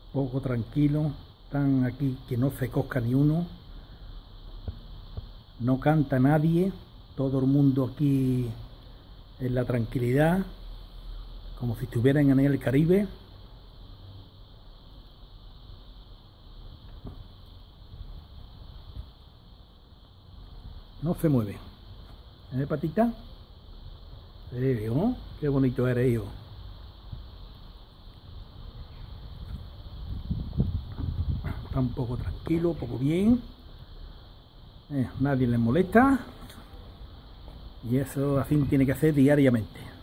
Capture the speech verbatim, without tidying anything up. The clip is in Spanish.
poco tranquilo, están aquí que no se cosca ni uno, no canta nadie, todo el mundo aquí en la tranquilidad, como si estuvieran en el Caribe. No se mueve. ¿Eh, patita? Sí, ¿no? Qué bonito eres, hijo. Está un poco tranquilo, un poco bien. Eh, nadie les molesta. Y eso así tiene que ser diariamente.